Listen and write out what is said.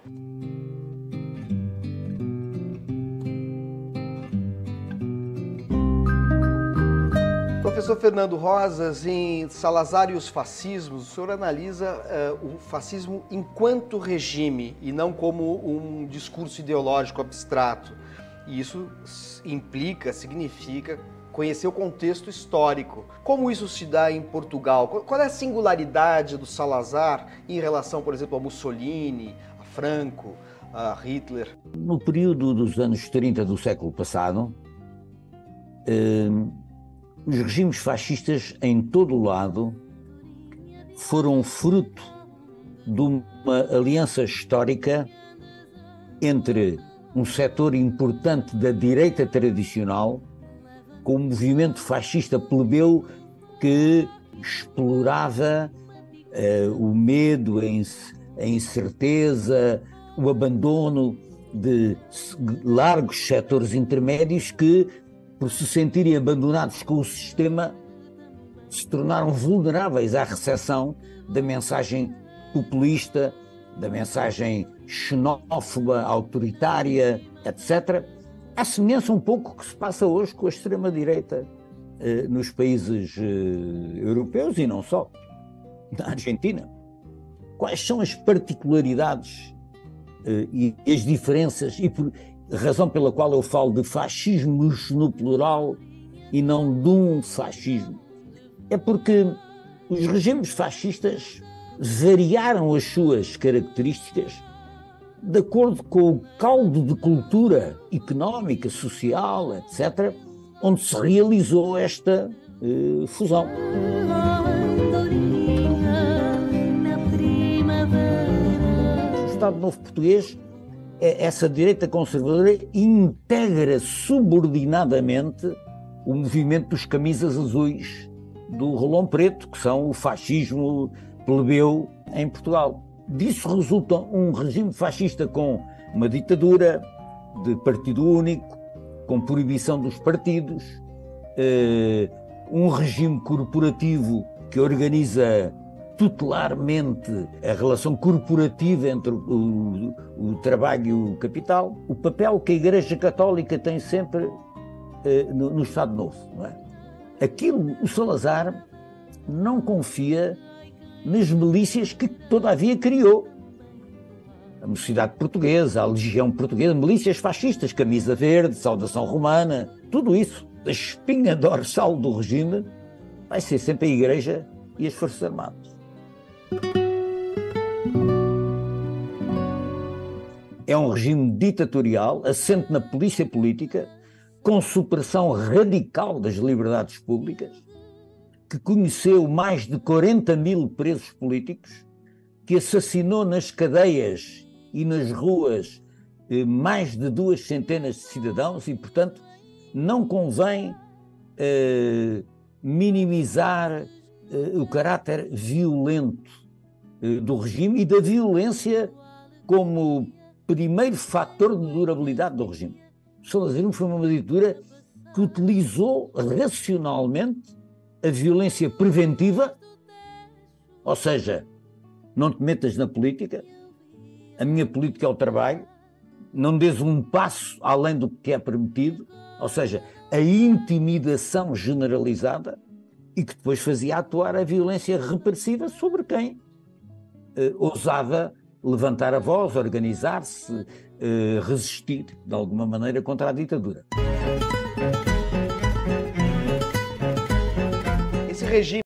Professor Fernando Rosas, em Salazar e os Fascismos, o senhor analisa o fascismo enquanto regime e não como um discurso ideológico abstrato. E isso implica, significa conhecer o contexto histórico. Como isso se dá em Portugal? Qual é a singularidade do Salazar em relação, por exemplo, a Mussolini, a Franco, a Hitler? No período dos anos 30 do século passado, os regimes fascistas em todo o lado foram fruto de uma aliança histórica entre um setor importante da direita tradicional com o movimento fascista plebeu que explorava o medo, a incerteza, o abandono de largos setores intermédios que, por se sentirem abandonados com o sistema, se tornaram vulneráveis à recepção da mensagem populista, da mensagem xenófoba, autoritária, etc. À semelhança um pouco que se passa hoje com a extrema-direita nos países europeus e não só, na Argentina. Quais são as particularidades e as diferenças a razão pela qual eu falo de fascismos no plural e não de um fascismo? É porque os regimes fascistas variaram as suas características de acordo com o caldo de cultura económica, social, etc., onde se realizou esta fusão. O Estado Novo Português, essa direita conservadora integra subordinadamente o movimento dos camisas azuis do Rolão Preto, que são o fascismo plebeu em Portugal. Disso resulta um regime fascista com uma ditadura de partido único, com proibição dos partidos, um regime corporativo que organiza tutelarmente a relação corporativa entre o trabalho e o capital, o papel que a Igreja Católica tem sempre no Estado Novo, não é? O Salazar não confia nas milícias que todavia criou. A Mocidade Portuguesa, a Legião Portuguesa, milícias fascistas, Camisa Verde, Saudação Romana, tudo isso, a espinha dorsal do regime vai ser sempre a Igreja e as Forças Armadas. É um regime ditatorial, assente na polícia política, com supressão radical das liberdades públicas, que conheceu mais de 40 mil presos políticos, que assassinou nas cadeias e nas ruas mais de 200 de cidadãos e, portanto, não convém minimizar o caráter violento do regime e da violência como primeiro fator de durabilidade do regime. O salazarismo foi uma ditadura que utilizou racionalmente a violência preventiva, ou seja, não te metas na política, a minha política é o trabalho, não dês um passo além do que é permitido, ou seja, a intimidação generalizada, e que depois fazia atuar a violência repressiva sobre quem ousava levantar a voz, organizar-se, resistir de alguma maneira contra a ditadura. Esse regime